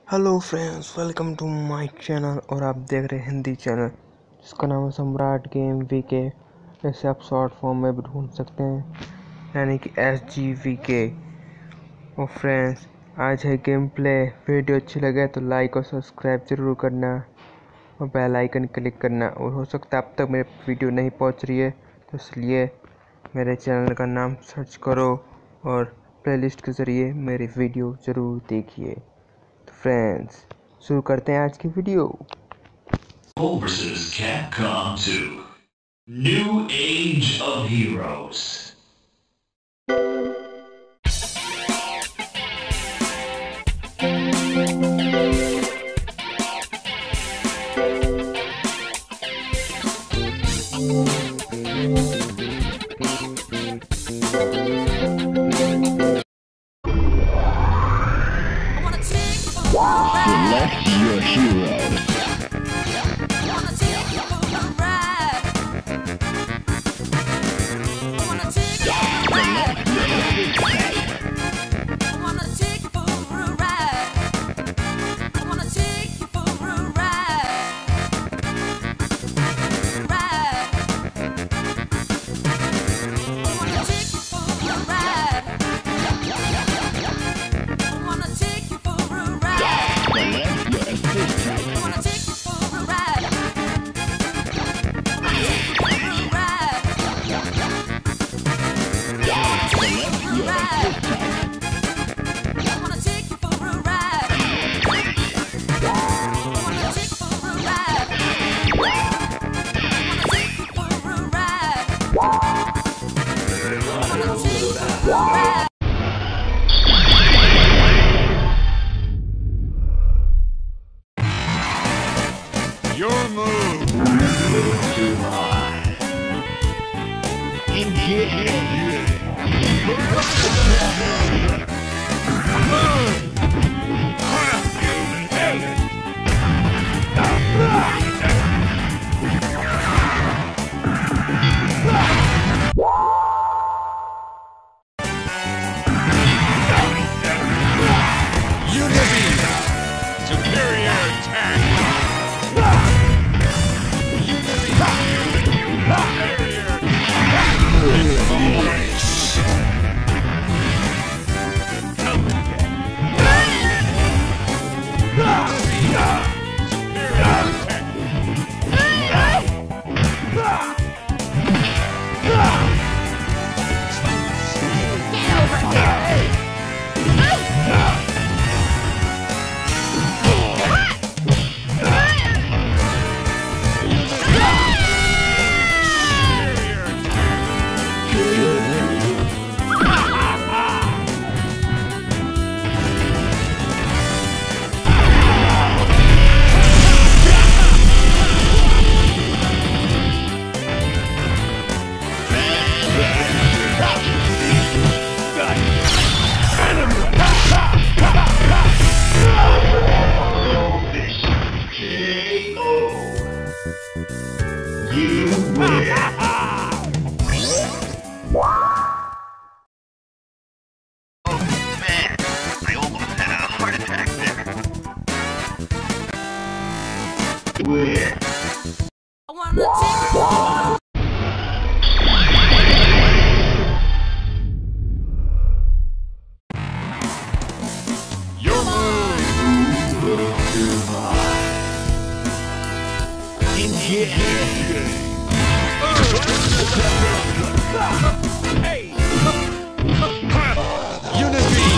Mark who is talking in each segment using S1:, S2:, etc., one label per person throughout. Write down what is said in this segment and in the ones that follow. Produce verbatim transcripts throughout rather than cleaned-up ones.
S1: Hello friends, welcome to my channel. और आप देख रहे हैं हिंदी चैनल जिसका नाम है सम्राट गेम वी के। इसे आप शॉर्ट फॉर्म में भी ढूंढ सकते हैं, यानी कि एस जी वी के। और फ्रेंड्स, आज है गेम प्ले। वीडियो अच्छी लगे तो लाइक और सब्सक्राइब जरूर करना और बेल आइकन क्लिक करना। और हो सकता है अब तक मेरी वीडियो नहीं पहुंच रही है, तो इसलिए मेरे चैनल का नाम सर्च करो और प्लेलिस्ट के ज़रिए मेरी वीडियो ज़रूर देखिए। फ्रेंड्स, शुरू करते हैं आज की video.
S2: versus Capcom two. New Age of Heroes.
S3: Select your hero.
S4: Your move.
S3: Too high. Engage.
S4: Superior attack.
S5: I wanna take
S4: Your move.
S3: Too high. Engage.
S4: Hey. Unity.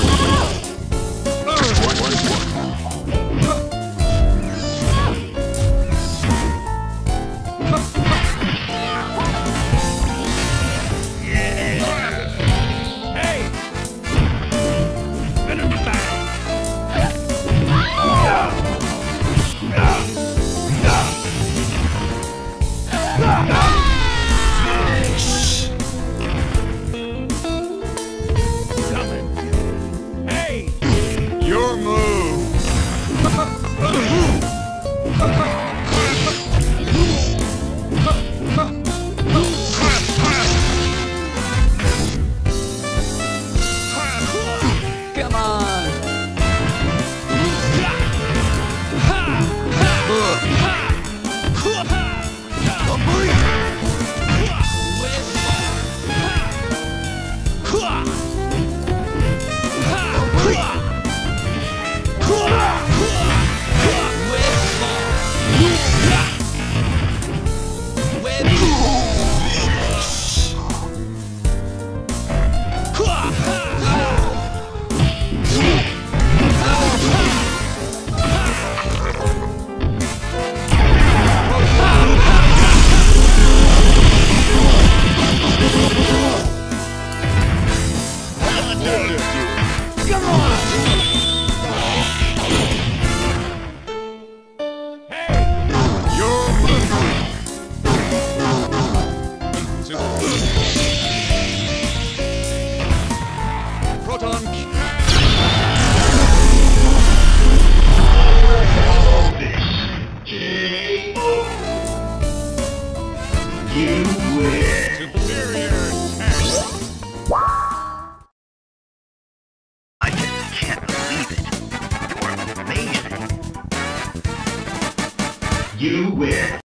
S4: Hey. Venom back.
S2: You win.
S4: Superior attack.
S6: I just can't believe it. You're amazing.
S2: You win.